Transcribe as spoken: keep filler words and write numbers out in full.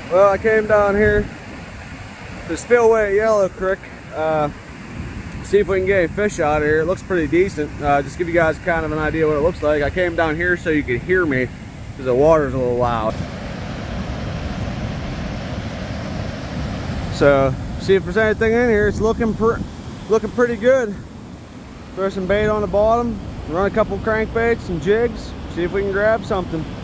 Well, I came down here to Spillway Yellowcreek, uh, see if we can get any fish out of here. It looks pretty decent. Uh, just give you guys kind of an idea what it looks like. I came down here so you could hear me because the water's a little loud. So, see if there's anything in here. It's looking pr looking pretty good. Throw some bait on the bottom, run a couple crankbaits and jigs, see if we can grab something.